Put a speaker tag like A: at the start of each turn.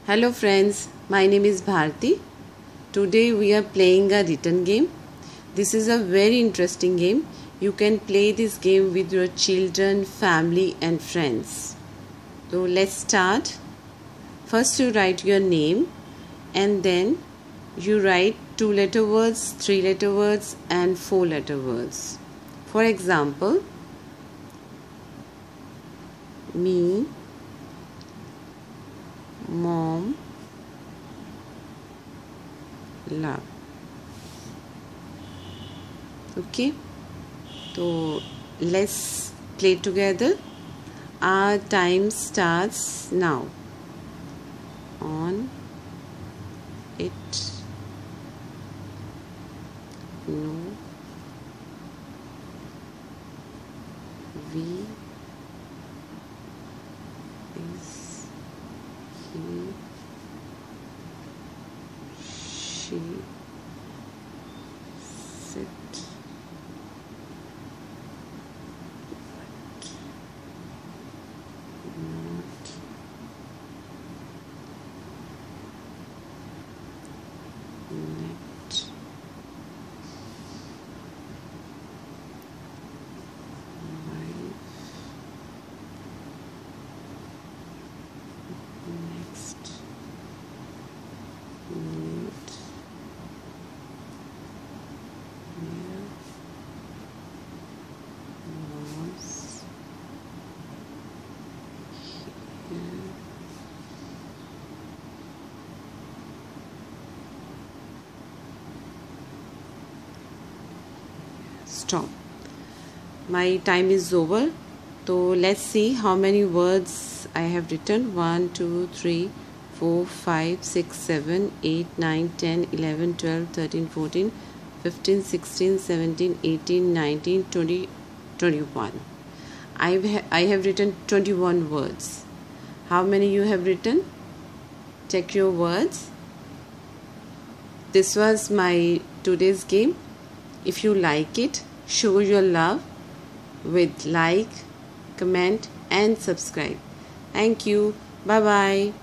A: Hello friends, my name is Bharti. Today we are playing a written game. This is a very interesting game. You can play this game with your children, family and friends. So let's start. First you write your name and then you write 2-letter words, 3-letter words and 4-letter words. For example, me, mom, love. Okay, so let's play together. Our time starts now. On it, no, we, is, he, she, sit, not, net, wife, next, need, near, was, here, stop. My time is over. So let's see how many words I have written. 1, 2, 3, 4, 5, 6, 7, 8, 9, 10, 11, 12, 13, 14, 15, 16, 17, 18, 19, 20, 21. I have written 21 words. How many you have written? Check your words. This was my today's game. If you like it, show your love with like, comment and subscribe. Thank you. Bye bye.